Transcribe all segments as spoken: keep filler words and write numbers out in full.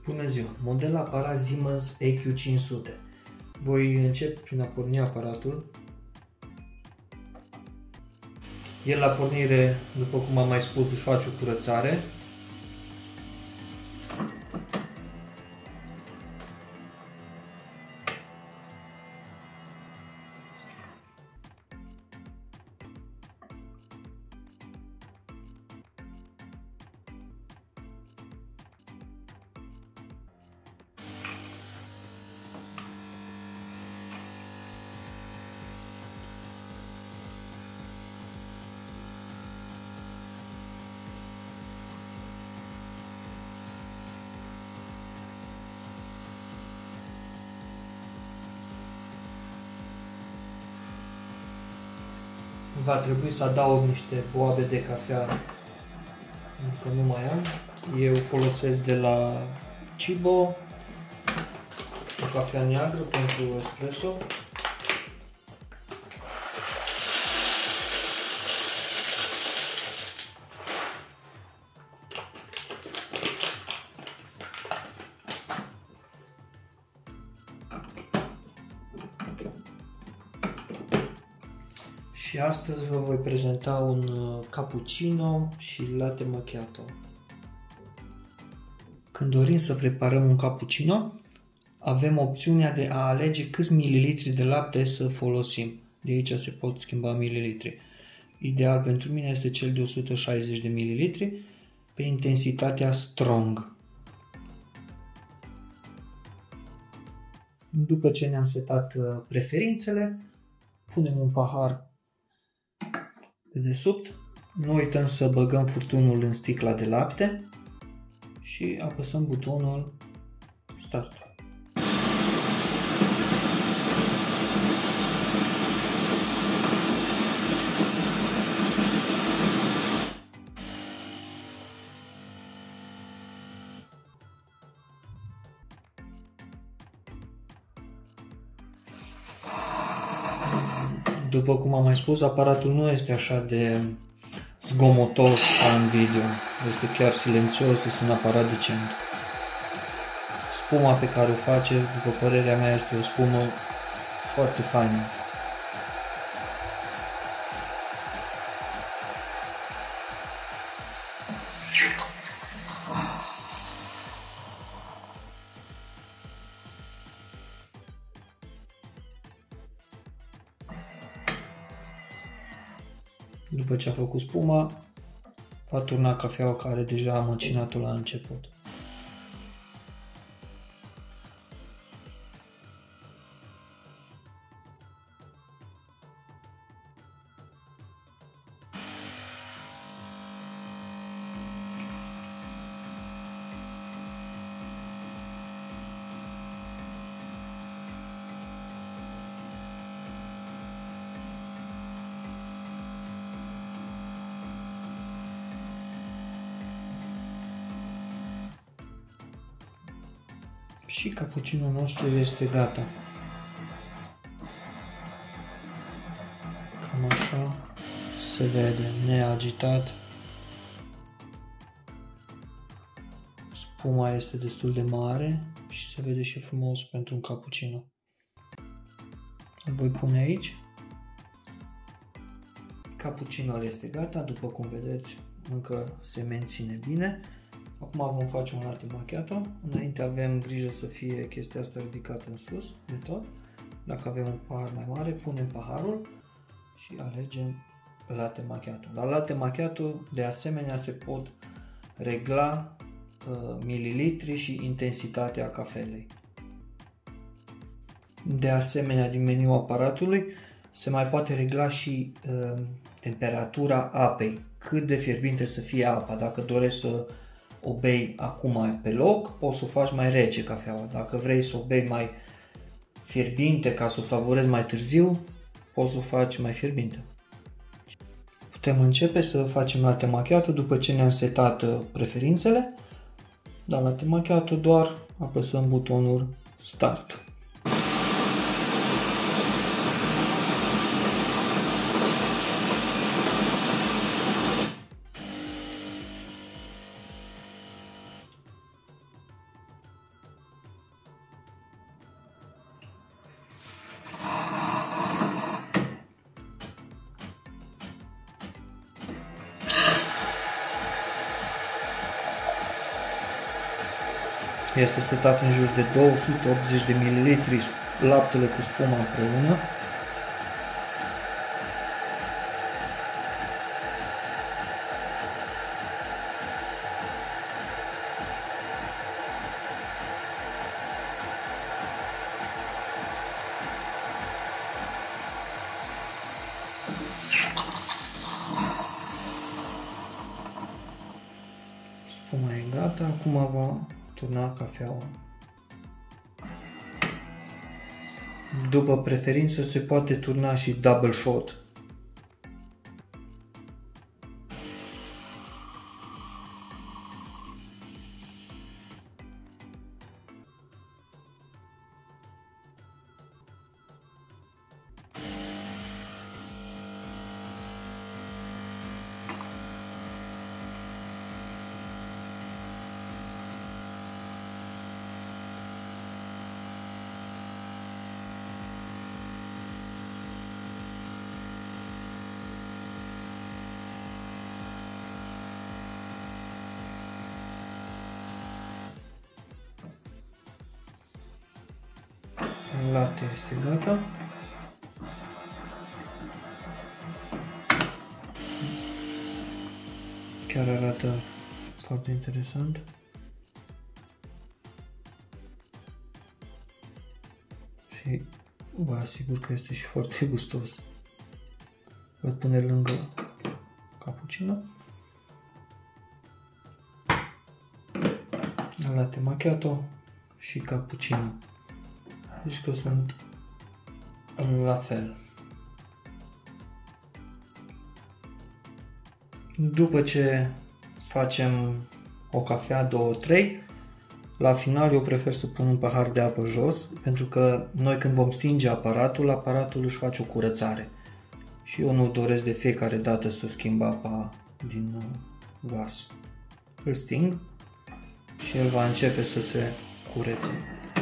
Bună ziua! Model aparat Siemens E Q cinci sute. Voi încep prin a porni aparatul. El la pornire, după cum am mai spus, își face o curățare. Va trebui să adaug niște boabe de cafea, încă nu mai am. Eu folosesc de la Cibo o cafea neagră pentru espresso. Și astăzi vă voi prezenta un cappuccino și latte macchiato. Când dorim să preparăm un cappuccino, avem opțiunea de a alege câți mililitri de lapte să folosim. De aici se pot schimba mililitri. Ideal pentru mine este cel de o sută șaizeci de mililitri pe intensitatea strong. După ce ne-am setat preferințele, punem un pahar de desubt, nu uităm să băgăm furtunul în sticla de lapte și apăsăm butonul Start. După cum am mai spus, aparatul nu este așa de zgomotos ca în video. Este chiar silențios, este un aparat decent. Spuma pe care o face, după părerea mea, este o spumă foarte faină. După ce a făcut spuma, va turna cafeaua care deja am măcinat-o la început. Și cappuccino nostru este gata. Cam așa se vede, neagitat. Spuma este destul de mare și se vede și frumos pentru un cappuccino. Îl voi pune aici. Cappuccino este gata, după cum vedeți, încă se menține bine. Acum vom face un latte macchiato. Înainte avem grijă să fie chestia asta ridicată în sus de tot. Dacă avem un pahar mai mare, punem paharul și alegem latte macchiato. La latte macchiato, de asemenea, se pot regla uh, mililitri și intensitatea cafelei. De asemenea, din meniul aparatului se mai poate regla și uh, temperatura apei. Cât de fierbinte să fie apa. Dacă dorești să o bei acum pe loc, poți să o faci mai rece cafeaua. Dacă vrei să o bei mai fierbinte ca să o savurezi mai târziu, poți să o faci mai fierbinte. Putem începe să facem latte macchiato după ce ne-am setat preferințele. La latte macchiato doar apăsăm butonul Start. Este setat în jur de două sute optzeci de mililitri laptele cu spuma împreună. Spuma e gata, acum va turna cafeaua. După preferință se poate turna și double shot. Latte este gata. Chiar arată foarte interesant. Și vă asigur că este și foarte gustos. Vă pune lângă cappuccino. Latte macchiato și cappuccino. Deci că sunt la fel. După ce facem o cafea, două, trei, la final eu prefer să pun un pahar de apă jos, pentru că noi când vom stinge aparatul, aparatul își face o curățare. Și eu nu doresc de fiecare dată să schimb apa din vas. Îl sting și el va începe să se curețe.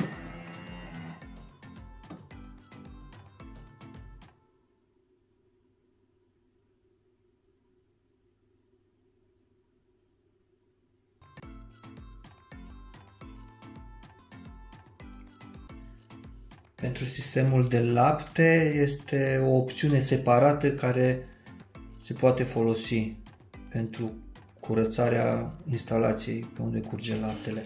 Pentru sistemul de lapte este o opțiune separată care se poate folosi pentru curățarea instalației pe unde curge laptele.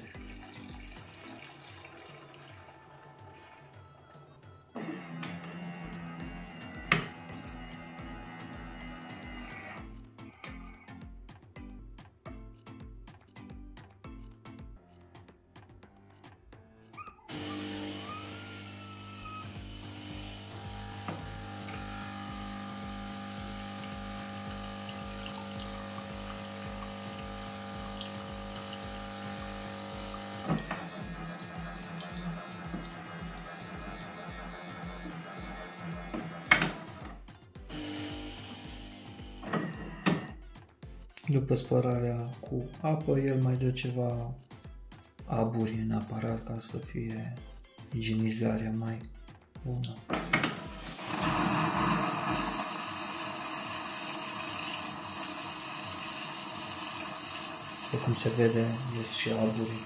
După spălarea cu apă, el mai dă ceva aburi în aparat ca să fie igienizarea mai bună. După cum se vede, ies și aburii.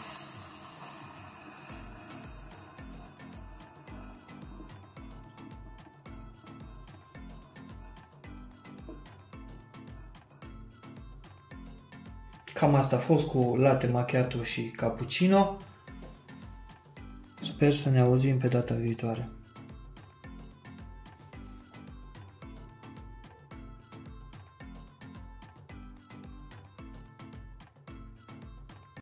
Cam asta a fost cu latte macchiato și cappuccino. Sper să ne auzim pe data viitoare.